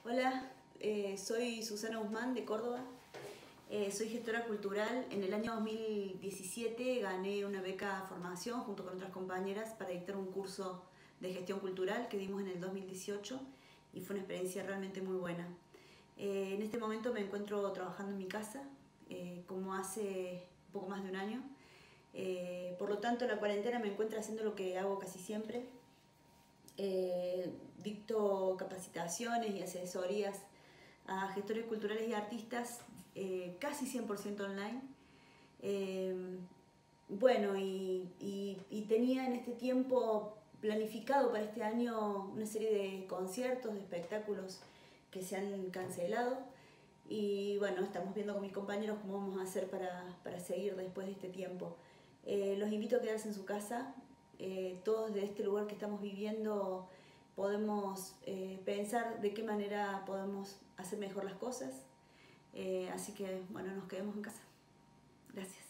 Hola, soy Susana Guzmán de Córdoba, soy gestora cultural. En el año 2017 gané una beca formación junto con otras compañeras para dictar un curso de gestión cultural que dimos en el 2018 y fue una experiencia realmente muy buena. En este momento me encuentro trabajando en mi casa, como hace un poco más de un año. Por lo tanto, la cuarentena me encuentra haciendo lo que hago casi siempre. Dicto capacitaciones y asesorías a gestores culturales y artistas, casi 100% online. Bueno, y tenía en este tiempo planificado para este año una serie de conciertos, de espectáculos que se han cancelado. Y bueno, estamos viendo con mis compañeros cómo vamos a hacer para seguir después de este tiempo. Los invito a quedarse en su casa. Todos de este lugar que estamos viviendo podemos pensar de qué manera podemos hacer mejor las cosas. Así que bueno, nos quedemos en casa. Gracias.